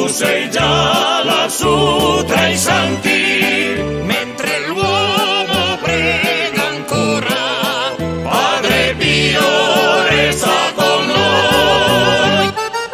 sei già lassù tra i santi, mentre l'uomo prega ancora, Padre Pio resta con noi.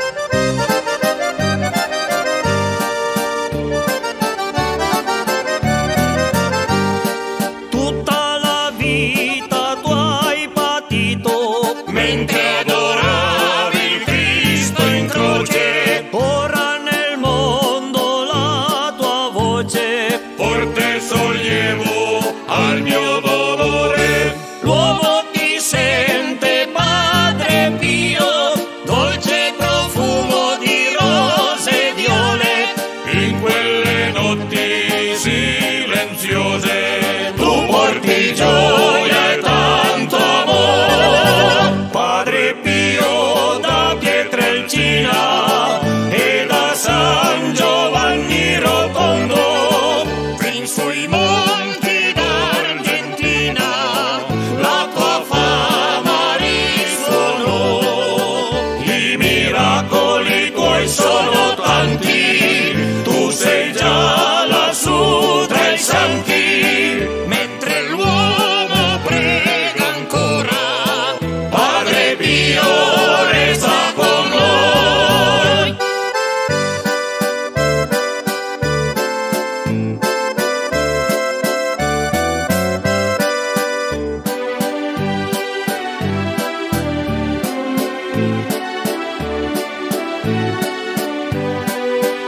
Tutta la vita tu hai patito, mentre adoravi il Cristo in croce. Ora nel mondo la tua voce porta sollievo al mio dolore. L'uomo ti sente, Padre Pio, dolce profumo di rose e viole, in quelle notti silenziose tu porti gioia e tanto amore. Padre Pio da Pietrelcina e da San Giovanni Rotondo, fin sui monti d'Argentina la tua fama risuonò. I miracoli tuoi sono tanti, tu sei già lassù tra i santi, mentre l'uomo prega ancora, Padre Pio resta con noi.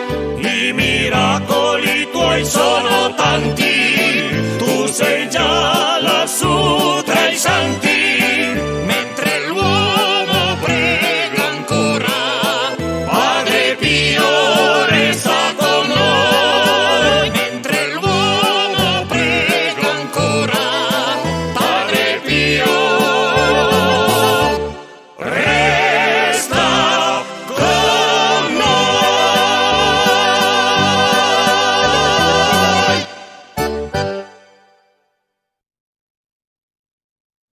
I miracoli tuoi sono tanti, tu sei già